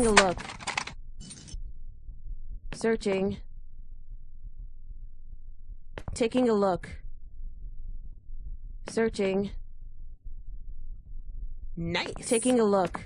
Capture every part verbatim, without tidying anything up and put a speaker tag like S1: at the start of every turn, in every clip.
S1: Taking a look. Searching. Taking a look. Searching.
S2: Nice.
S1: Taking a look.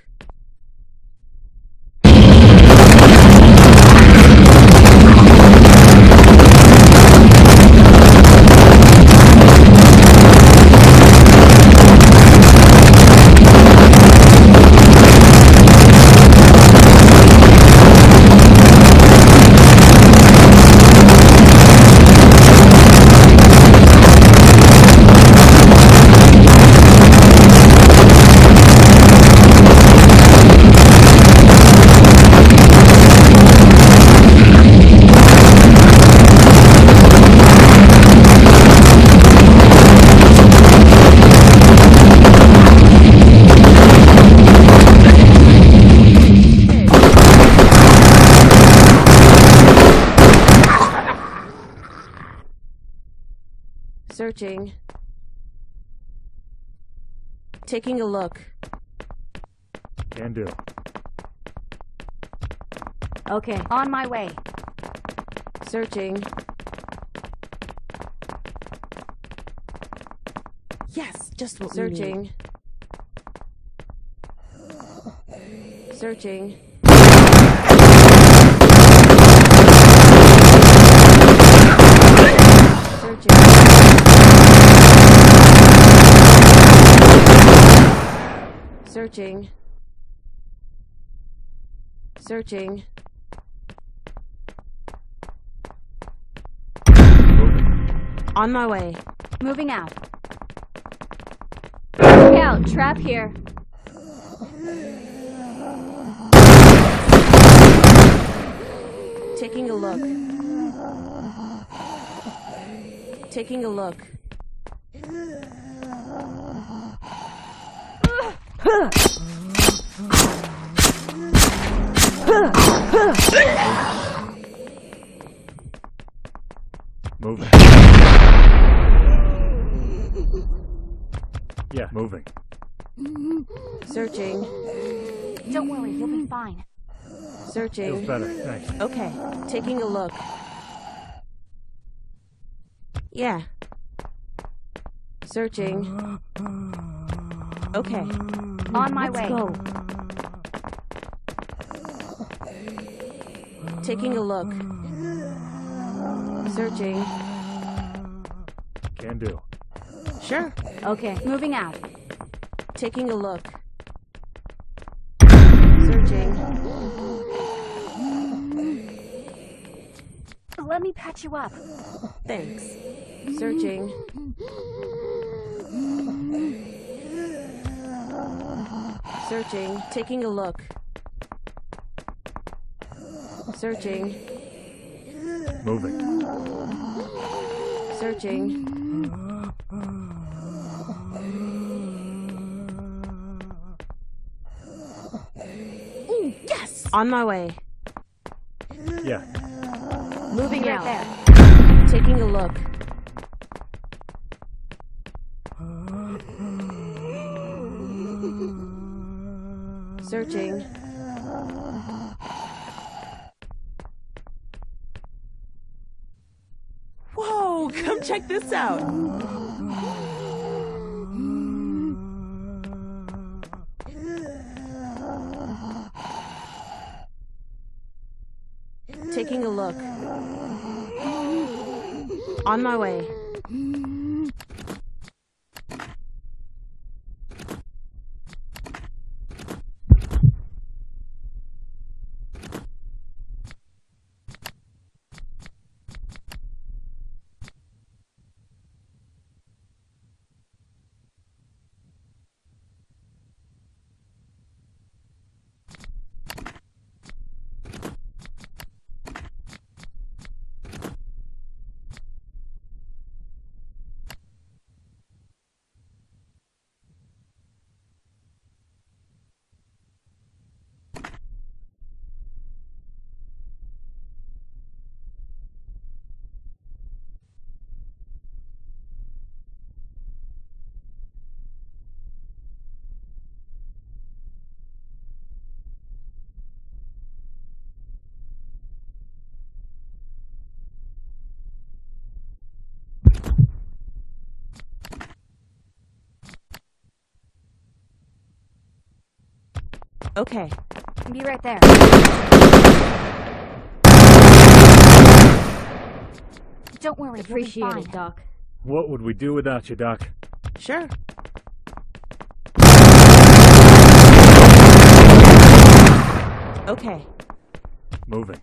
S1: Searching. Taking a look.
S3: Can do.
S4: Okay, on my way.
S1: Searching.
S2: Yes, just what
S1: Searching. Searching. Searching. Searching. Searching. On my way.
S4: Moving out. Look out, trap here.
S1: Taking a look. Taking a look.
S3: Moving. Yeah, moving.
S1: Searching.
S4: Don't worry, you'll be fine.
S3: Feels
S1: Searching.
S3: better, thanks.
S1: Okay. Taking a look. Yeah. Searching. Okay.
S4: On my
S1: Let's
S4: way.
S1: go. Taking a look. Searching.
S3: Can do.
S1: Sure.
S4: Okay, moving out.
S1: Taking a look. Searching.
S4: Let me patch you up.
S1: Thanks. Searching. Searching. Taking a look. Searching.
S3: Moving.
S1: Searching.
S2: Ooh, yes.
S1: On my way.
S3: Yeah.
S1: Moving
S4: Right
S1: out.
S4: there.
S1: Taking a look. Searching.
S2: Whoa, come check this out.
S1: Taking a look. On my way. Okay.
S4: Be right there. Don't worry,
S1: Appreciate
S4: you'll be
S1: it,
S4: fine.
S1: Doc.
S3: What would we do without you, Doc?
S2: Sure.
S1: Okay.
S3: Moving.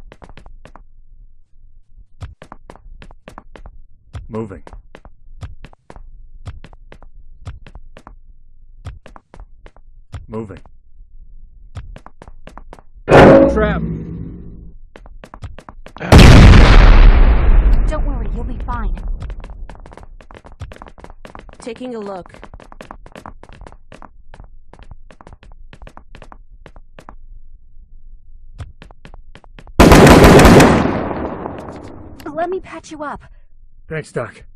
S3: Moving. Moving. Trap!
S4: Don't worry, you'll be fine.
S1: Taking a look.
S4: Let me patch you up.
S3: Thanks, Doc.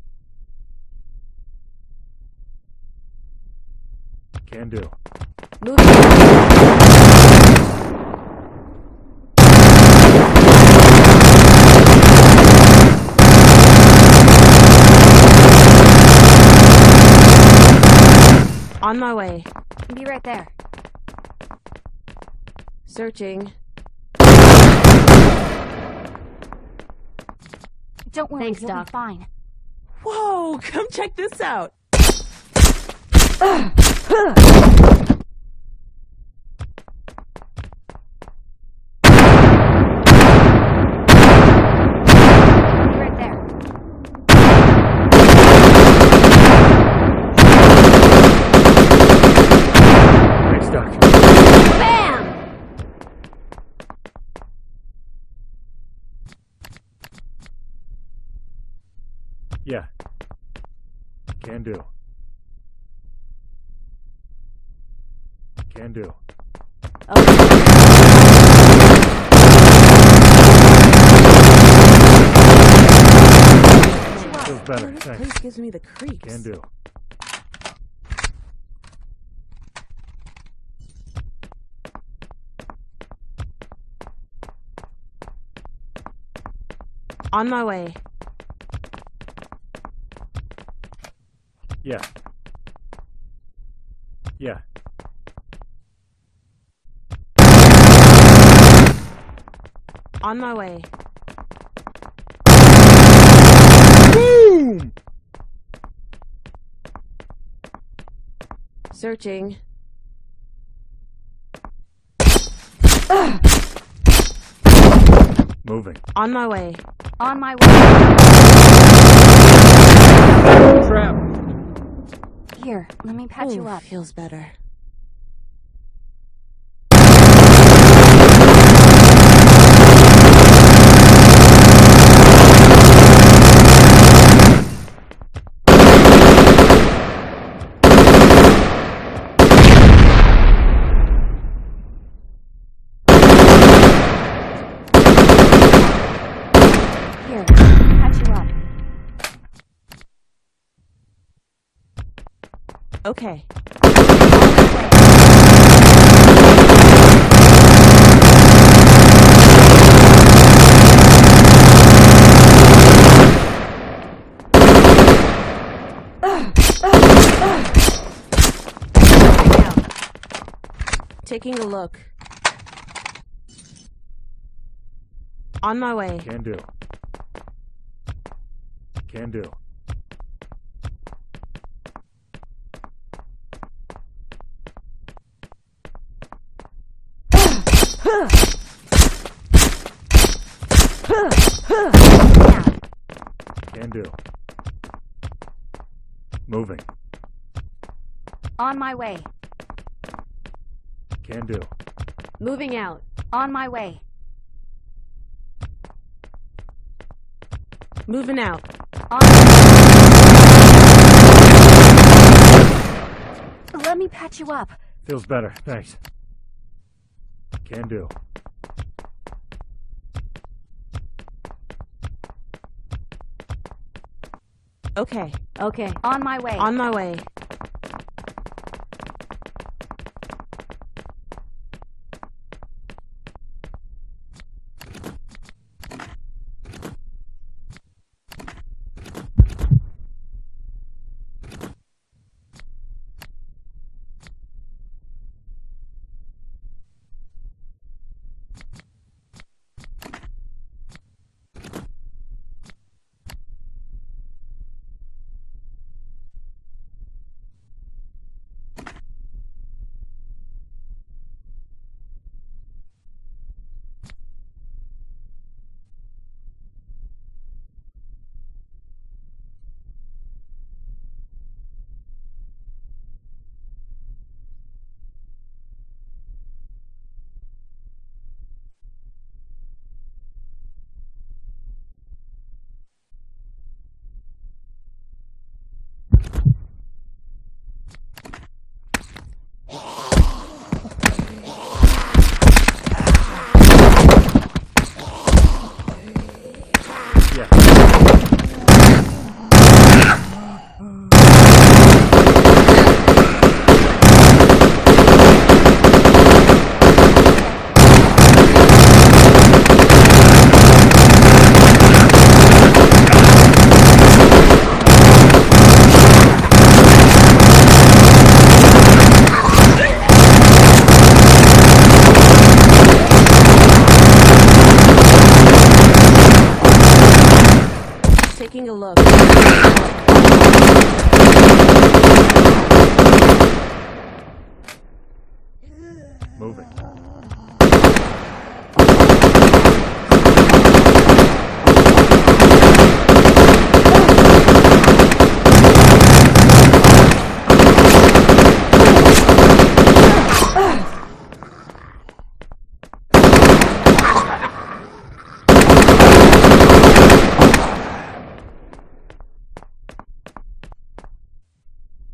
S3: Can do.
S1: Moving out. On my way.
S4: Be right there.
S1: Searching.
S4: Don't worry,
S1: Thanks,
S4: you'll
S1: Doc.
S4: be fine.
S2: Whoa, come check this out.
S4: Be right there.
S3: Thanks, Doc.
S4: Bam!
S3: Yeah. Can do. Can do. Feels better.
S2: Oh, this
S3: Thanks.
S2: place gives me the creeps.
S3: Can do.
S1: On my way.
S3: Yeah. Yeah.
S1: On my way.
S3: Boom!
S1: Searching.
S3: Moving.
S1: On my way.
S4: On my way.
S3: Trap!
S4: Here, let me patch you
S2: Ooh,
S4: up.
S2: feels better.
S4: Here, patch you up.
S1: Okay. Taking a look. On my way.
S3: Can do. Can do. Can do. Moving.
S4: On my way.
S3: Can do.
S1: Moving out.
S4: On my way.
S1: Moving out.
S4: On Let me patch you up.
S3: Feels better. Thanks. Can do.
S1: Okay. Okay.
S4: On my way.
S1: On my way.